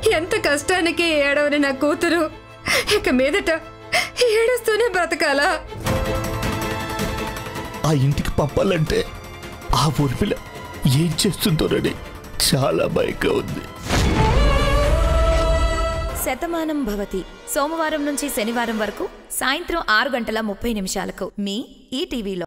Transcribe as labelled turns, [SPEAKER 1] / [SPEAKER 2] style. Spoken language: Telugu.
[SPEAKER 1] ఎంత కష్టానికి ఏడవని నా కూతురు ఇక మీదట ఏడుస్తూనే బ్రతకాలా?
[SPEAKER 2] ఆ ఇంటికి పంపాలంటే ఆ ఊర్మిళ ఏం చేస్తుందోనని చాలా భయంగా ఉంది.
[SPEAKER 3] శతమానం భవతి సోమవారం నుంచి శనివారం వరకు సాయంత్రం 6:30 మీ ఈటీవీలో.